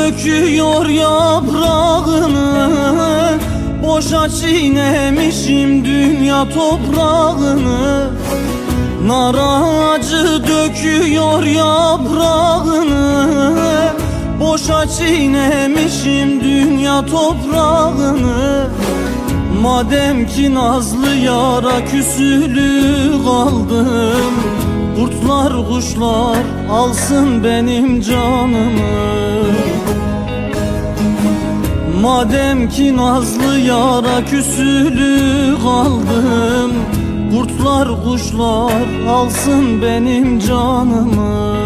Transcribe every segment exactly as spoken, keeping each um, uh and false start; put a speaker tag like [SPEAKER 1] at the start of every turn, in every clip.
[SPEAKER 1] döküyor yaprağını, boşa çiğnemişim dünya toprağını. Nar ağacı döküyor yaprağını, boşa çiğnemişim dünya toprağını. Madem ki nazlı yara küsülü kaldım, kurtlar kuşlar alsın benim canımı. Madem ki nazlı yara küsülü kaldım, kurtlar kuşlar alsın benim canımı.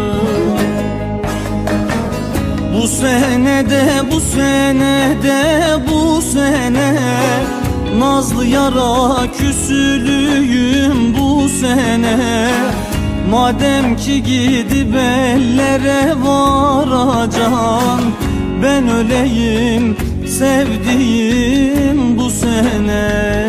[SPEAKER 1] Bu senede, bu senede, bu sene nazlı yara küsülüyüm bu sene. Madem ki gidip ellere varacan, ben öleyim sevdiğim bu sene.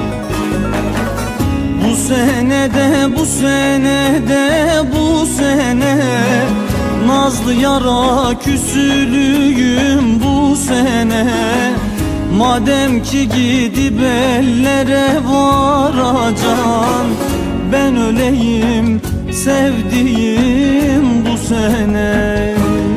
[SPEAKER 1] Bu senede, bu senede, bu sene nazlı yara küsülüyüm bu sene. Madem ki gidip ellere varacan, ben öleyim sevdiğim bu sene.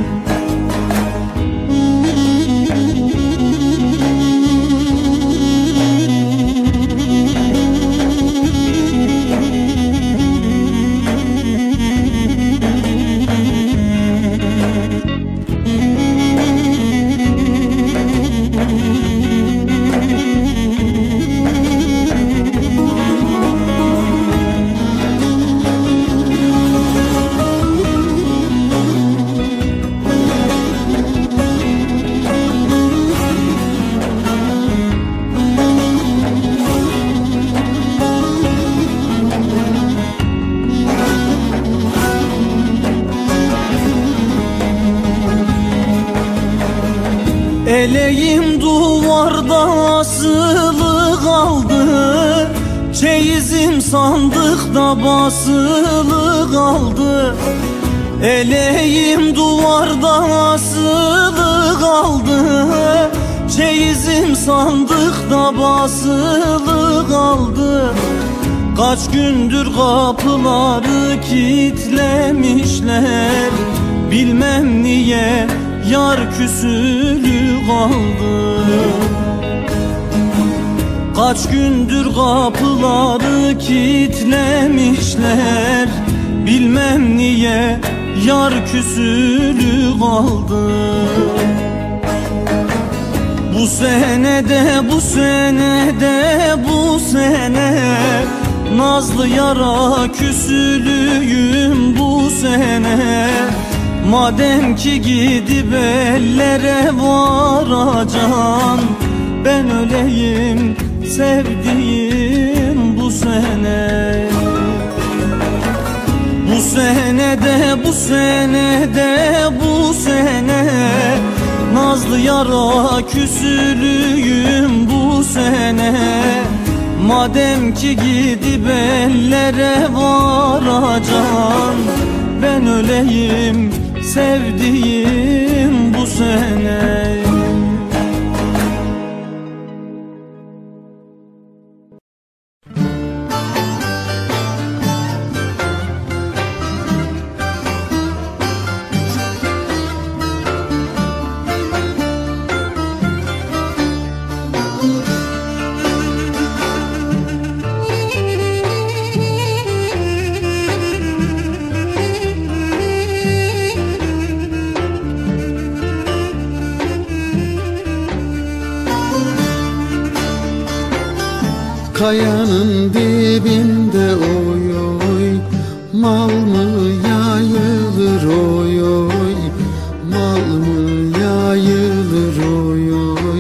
[SPEAKER 1] Eleğim duvarda asılı kaldı, çeyizim sandıkta basılı kaldı. Eleğim duvarda asılı kaldı, çeyizim sandıkta basılı kaldı. Kaç gündür kapıları kilitlemişler, bilmem niye yar küsülü kaldı. Kaç gündür kapıları kilitlemişler, bilmem niye yar küsülü kaldı. Bu senede, bu senede, bu sene nazlı yara küsülüyüm bu sene. Madem ki gidip ellere varacan, ben öleyim sevdiğim bu sene. Bu senede, bu senede, bu sene nazlı yara küsülüyüm bu sene. Madem ki gidip ellere varacan, ben öleyim sevdiğim bu sene.
[SPEAKER 2] Kayanın dibinde oy oy, mal mı yayılır oy oy, mal mı yayılır oy oy.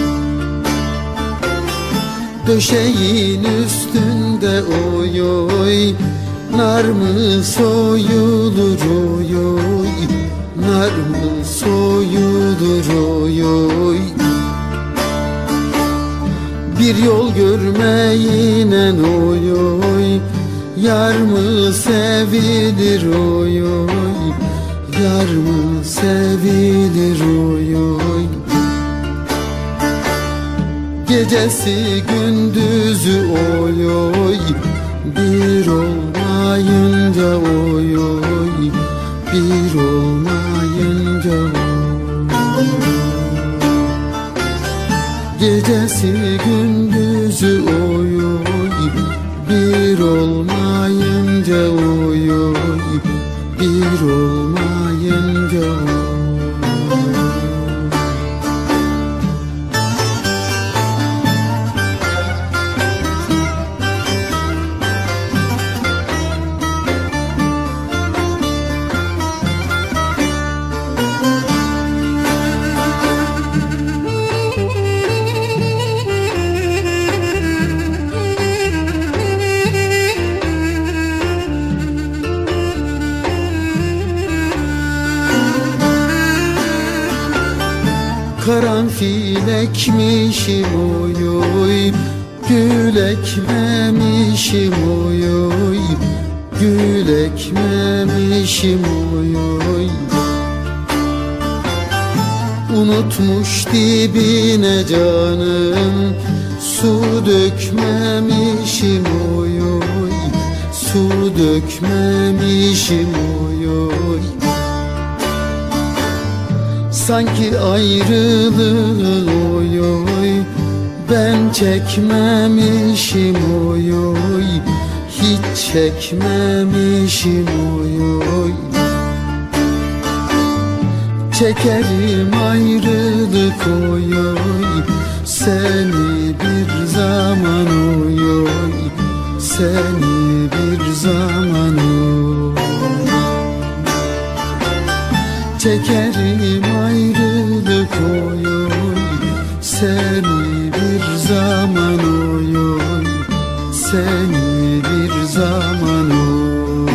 [SPEAKER 2] Döşeğin üstünde oy oy, nar mı soyulur oy oy, nar mı soyulur oy oy. Bir yol görmeyinen oy oy, yar mı sevilir oy oy, yar mı sevilir oy oy. Gecesi gündüzü oy oy, bir olmayınca oy oy, bir olmayınca oy. Gecesi gündüzü oy oy, bir olmayınca oy oy, bir olmayınca oy. Karanfil ekmişim oy oy, gül ekmemişim oy oy, gül ekmemişim oy oy. Unutmuş dibine canım, su dökmemişim oy oy, su dökmemişim oy oy. Sanki ayrılığı oy oy, ben çekmemişim oy oy, hiç çekmemişim oy oy. Çekerim ayrılık oy oy, seni bir zaman oy oy, seni bir zaman oy. Çekerim ayrılık oy oy, seni bir zaman oy oy, seni bir zaman oy.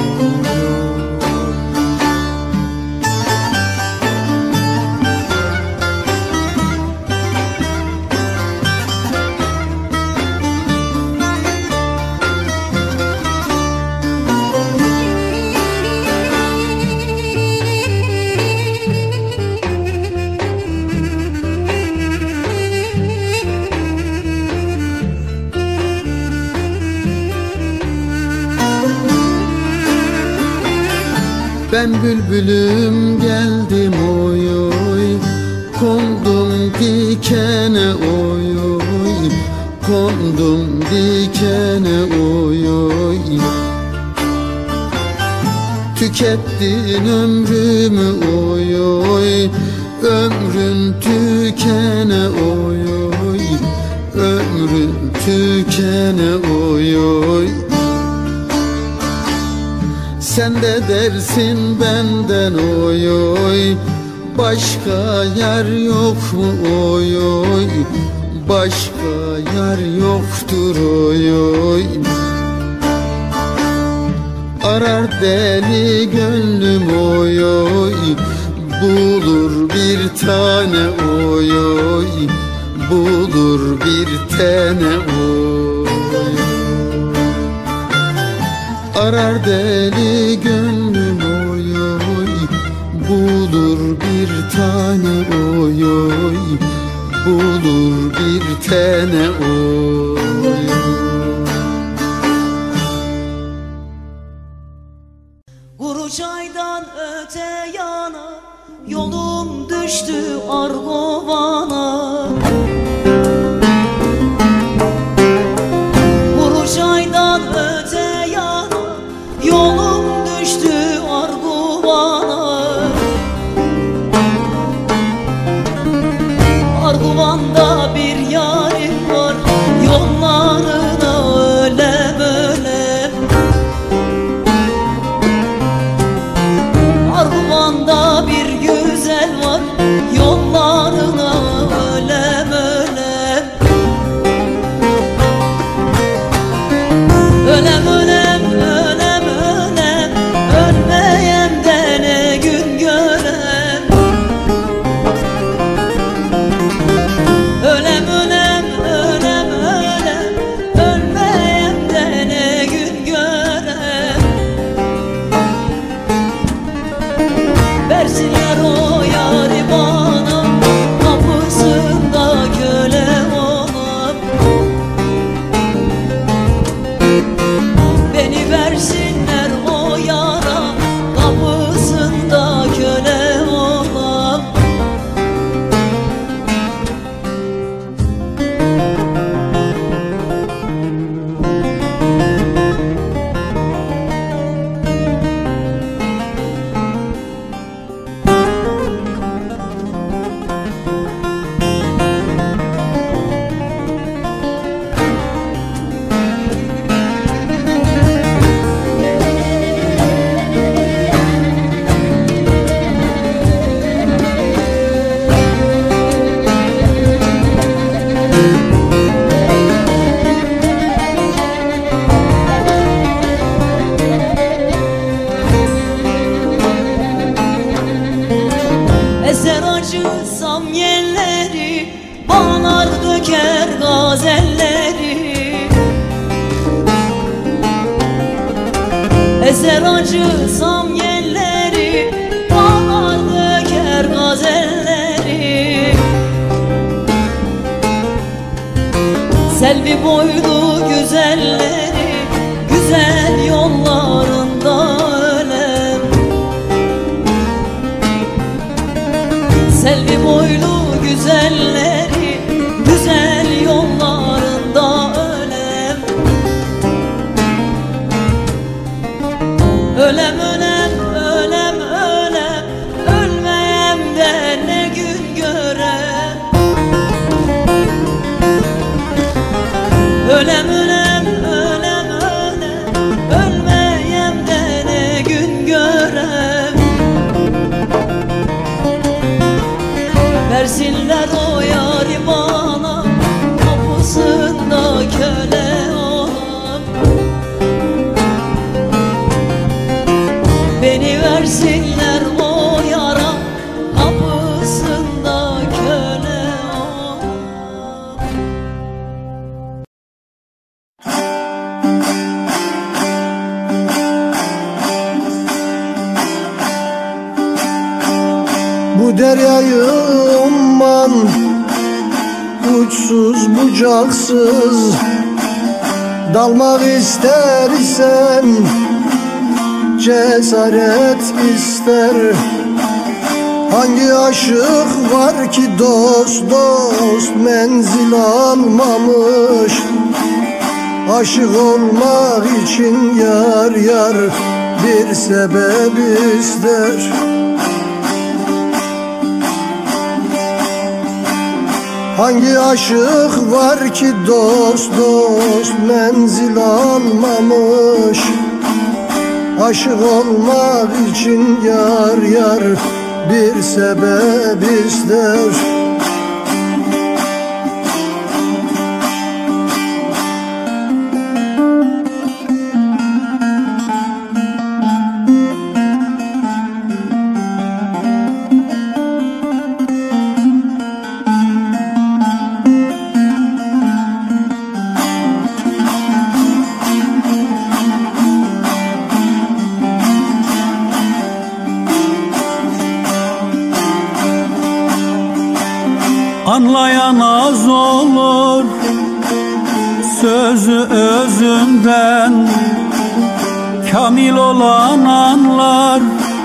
[SPEAKER 2] Ben bülbülüm geldim oy oy, kondum dikene oy oy, kondum dikene oy oy. Tükettin ömrümü oy oy, ömrün tükene oy oy, ömrün tükene oy oy. Sen de dersin benden oy oy, başka yer yok mu oy oy, başka yer yoktur oy oy. Arar deli gönlüm oy oy, bulur bir tane oy oy, bulur bir tane oy. Arar deli gönlüm oy oy, bulur bir tane oy oy, bulur bir tane oy.
[SPEAKER 1] Kuruçay'dan öte yana yolum düştü Argovana. Kuruçay'dan öte yana yolum düştü Arguvan'a. Arguvan'da bir yarim var, yollarına öyle böyle. Arguvan'da bir güzel var, yollarına öyle acı samyelleri, bağlar döker gazelleri. Eser acı samyelleri, bağlar döker gazelleri. Selvi boylu güzelleri, güzel yollarında ölem. Selvi boylu güzelleri, güzel yollarında ölem. Ölem ölem ölem ölem, ölmeyem de ne gün görem. Ölem ölem ölem ölem, ölmeyem de ne gün görem. Versinler o yâri bana, kapısında köle olan. Beni versinler o yara, kapısında köle olan.
[SPEAKER 2] Bu deryayı umman, uçsuz bucaksız, dalmak istersen cesaret ister. Hangi aşık var ki dost dost menzil almamış? Aşık olmak için yar yar bir sebep ister. Hangi aşık var ki dost dost menzil almamış? Aşık olmak için yar yar bir sebep ister.
[SPEAKER 3] Anlayan az olur, sözü özünden, kamil olan anlar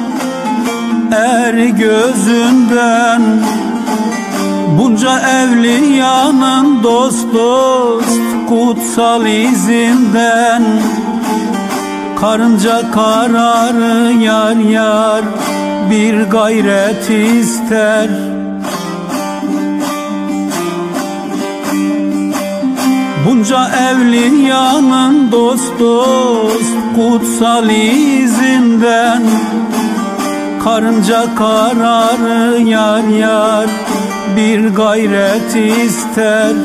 [SPEAKER 3] er gözünden. Bunca evliyanın dost dost kutsal izinden, karınca kararı yar yar bir gayret ister. Bunca evliyanın dost dost kutsal izinden, karınca kararı yar yar bir gayret ister.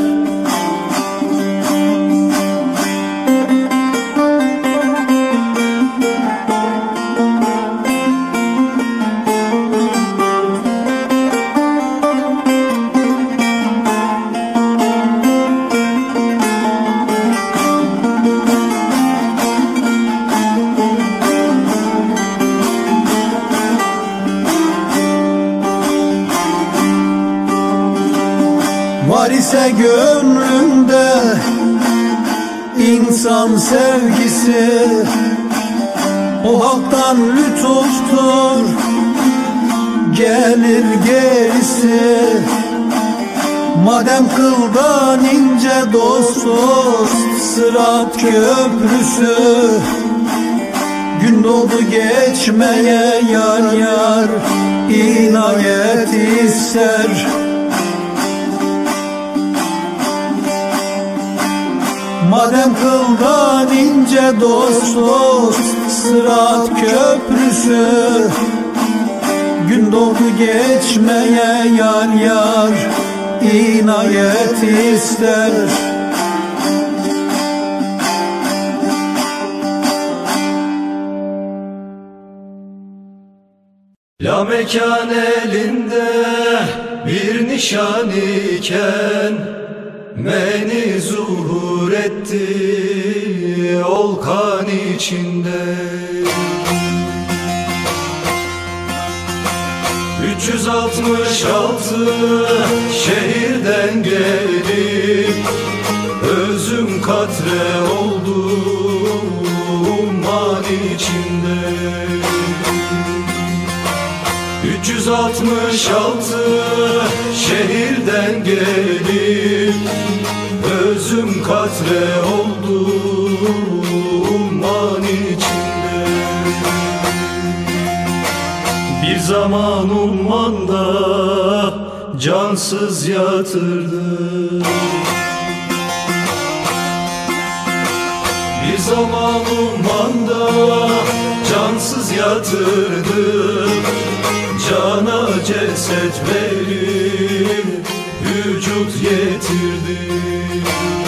[SPEAKER 3] Var ise gönlünde insan sevgisi, o haktan lütuftur, gelir gerisi. Madem kıldan ince dost dost Sırat köprüsü, gün doğdu geçmeye yar yar inayet ister. Madem kıldan ince dost dost Sırat köprüsü, gün doğdu geçmeye yar yar inayet ister.
[SPEAKER 4] La mekan elinde bir nişan iken meni zuhur etti olkan içinde. üç yüz altmış altı şehirden gelip özüm katre oldum man içinde. üç yüz altmış altı şehirden gelip özüm katre oldum man içinde. Bir zaman ummanda cansız yatırdım. Bir zaman ummanda cansız yatırdım. Cana ceset verip vücut getirdim.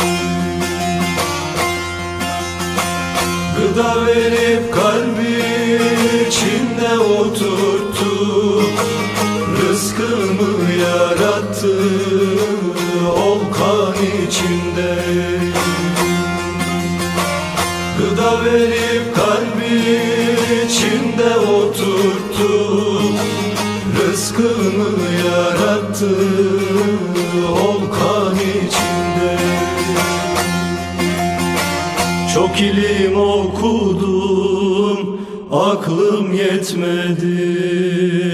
[SPEAKER 4] Gıda verip kalbi içinde oturttu. Rızkımı yarattı olkan içinde. Gıda verip kalbi içinde oturttu. Rızkımı yarattı olkan içinde. Çok ilim okudum, aklım yetmedi.